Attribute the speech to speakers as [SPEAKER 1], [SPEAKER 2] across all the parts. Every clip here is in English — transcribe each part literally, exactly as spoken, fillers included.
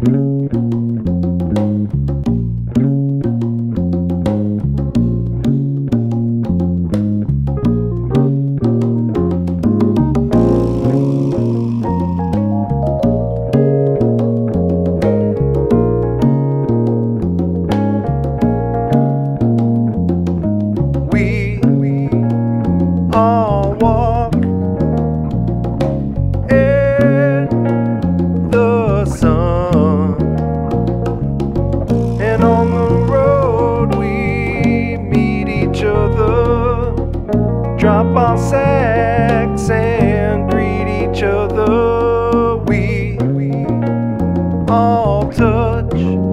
[SPEAKER 1] Drop our sacks and greet each other. We all touch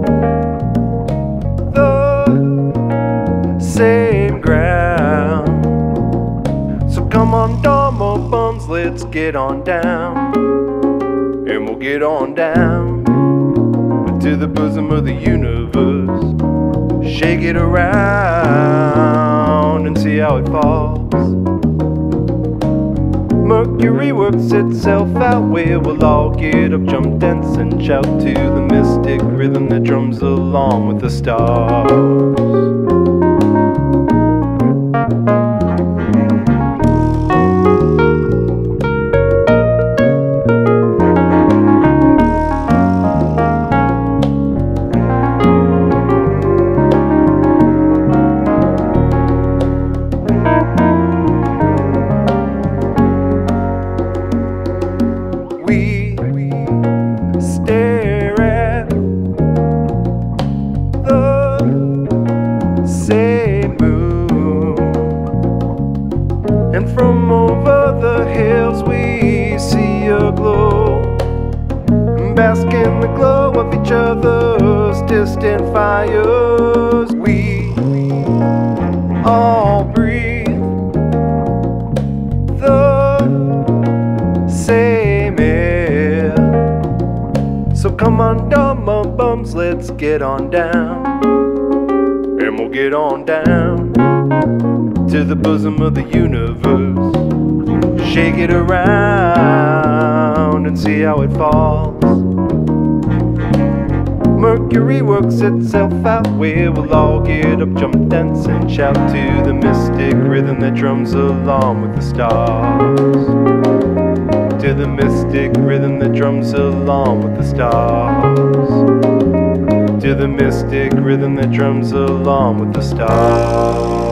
[SPEAKER 1] the same ground. So come on, dumber bums, let's get on down. And we'll get on down to the bosom of the universe. Shake it around and see how it falls. Mercury works itself out where we'll all get up, jump, dance, and shout to the mystic rhythm that drums along with the stars. We stare at the same moon, and from over the hills we see a glow, bask in the glow of each other's distant fires. We all breathe the same air. So come on, dumber bums, let's get on down. And we'll get on down to the bosom of the universe. Shake it around and see how it falls. Mercury works itself out where we'll all get up, jump, dance, and shout to the mystic rhythm that drums along with the stars. To the mystic rhythm that drums along with the stars. To the mystic rhythm that drums along with the stars.